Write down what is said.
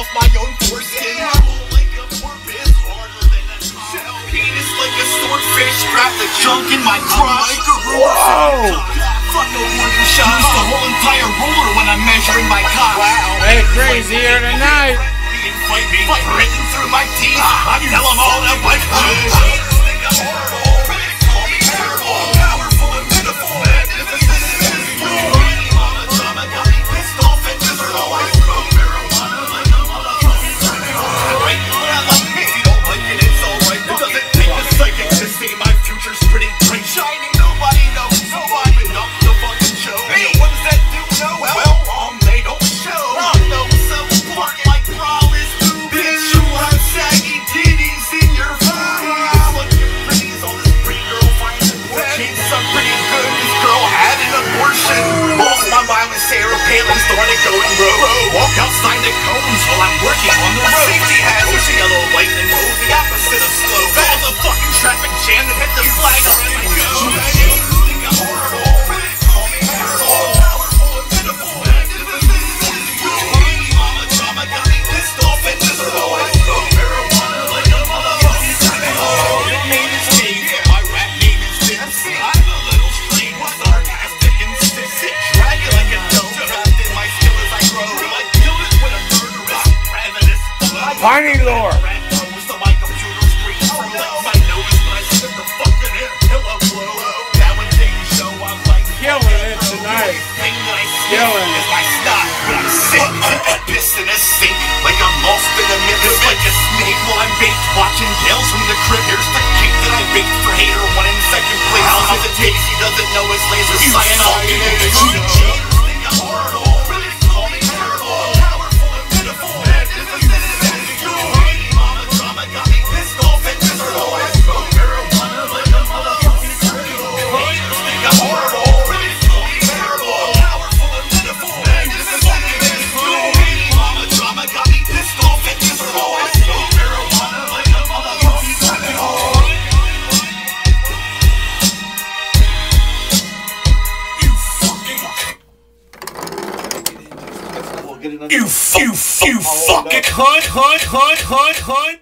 off my own foreskin. Like a porpoise, harder than a shell. Penis like a swordfish, grab the junk in my crotch. Whoa! Fuck a wooden shot. Use the whole entire ruler when I'm measuring my cock. Hey, crazy here tonight. Fight me, written through my teeth. I tell them all that my walk outside the cones while I'm working on the road. Safety hazards, yellow light and move the opposite of slow. All the fucking traffic jam and hit the flag on my pINEY LoRe. Killing it tonight. Killing it. Pissed in a sink, like I'm lost in a myth. It's like a snake while I'm baked, watching Tales from the Crypt. Here's the cake that I baked for hater, one in second place. How's it taste? He doesn't know his laser cyanide. You fucking cunt.